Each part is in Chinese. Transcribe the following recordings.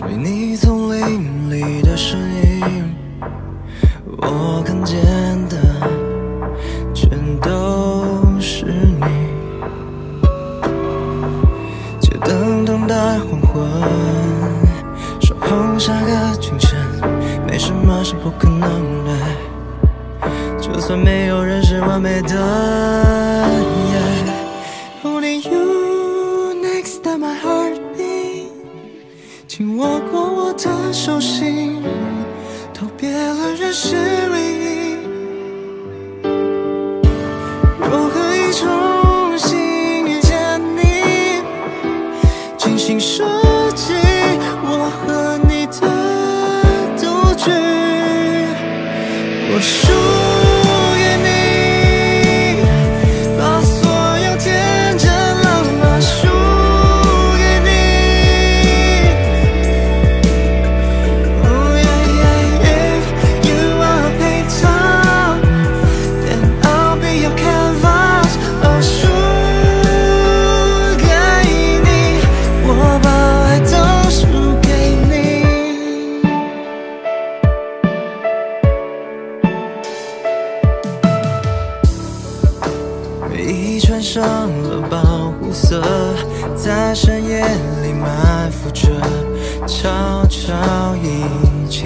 水泥丛林里的身影，我看见的全都是你。街灯等待黄昏，守候下个清晨，没什么是不可能的，就算没有人是完美的。Holding you next to my heartbeat， 紧握过我的手心，都别了人是唯一。若可以重新遇见你，精心设计我和你的赌局，我输给你，把所有天真浪漫输给你。Oh yeah yeah, if you are a painter, then I'll be your canvas。我输给你，我把爱都输给你。你穿上了保护色，在深夜里埋伏着，悄悄一起。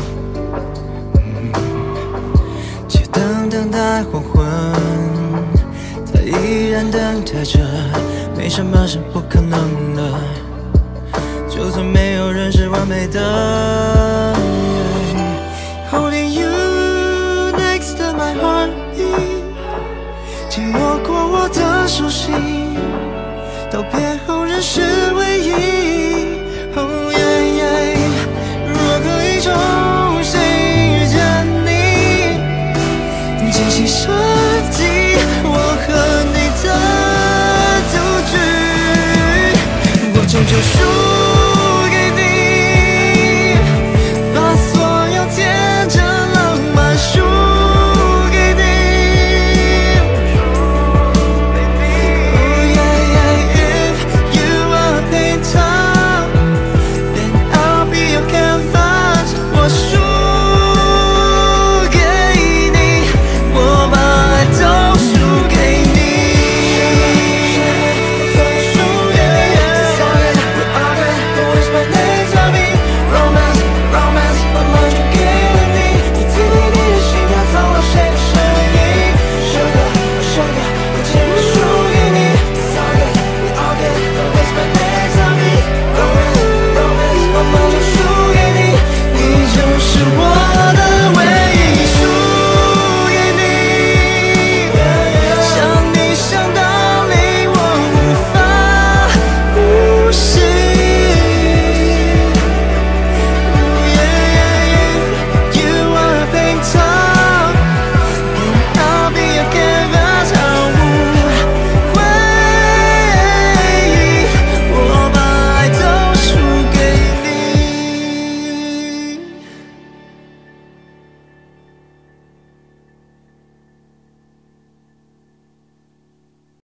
街灯等待黄昏，它依然等待着，没什么是不可能的，就算没有人是完美的。Holding you next to my heartbeat， 紧握过我的手心，道别后仍是唯一。Oh yeah yeah， 若可以重新遇见你，精心设计我和你的赌局，我终究输。